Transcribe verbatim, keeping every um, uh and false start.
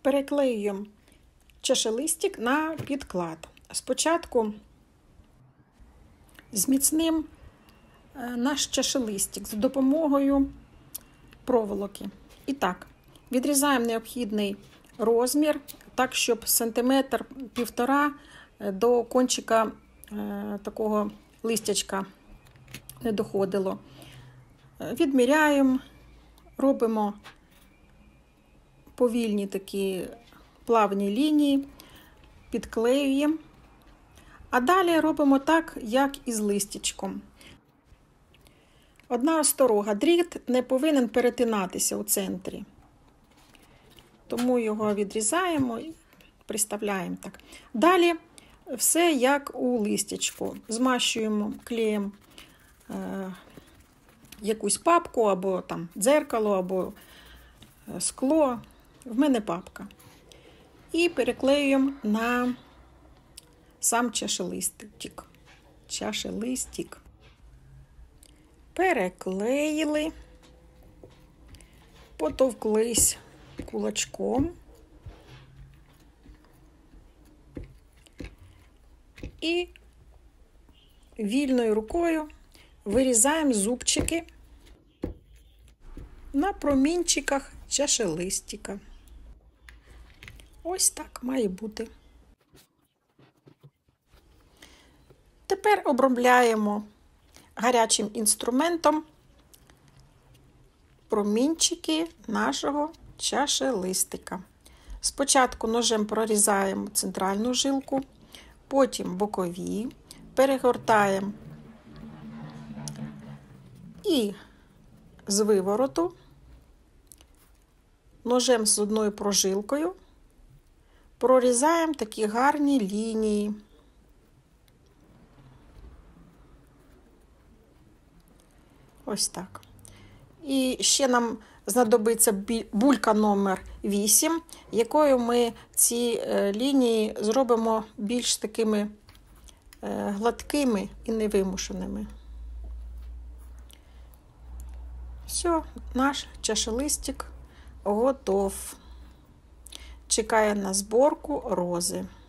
переклеюємо чашелистик на підклад. Спочатку зміцнимо наш чашелистик за допомогою проволоки. І так, відрізаємо необхідний розмір, так, щоб сантиметр півтора до кончика е, такого листячка не доходило. Відміряємо, робимо повільні такі плавні лінії, підклеюємо. А далі робимо так, як і з листячком. Одна осторога, дріт не повинен перетинатися у центрі. Тому його відрізаємо і приставляємо так. Далі все як у листячку. Змащуємо клеєм е, якусь папку, або там дзеркало, або скло. В мене папка. І переклеюємо на сам чашелистик. Чашелистик. Переклеїли, потовклись кулачком і вільною рукою вирізаємо зубчики на промінчиках чашелистика. Ось так має бути. Тепер обробляємо гарячим інструментом промінчики нашого чашелистика. Спочатку ножем прорізаємо центральну жилку, потім бокові, перегортаємо і з вивороту ножем з одною прожилкою прорізаємо такі гарні лінії. Ось так. І ще нам знадобиться булька номер вісім, якою ми ці лінії зробимо більш такими гладкими і невимушеними. Все, наш чашелистик готов. Чекає на зборку рози.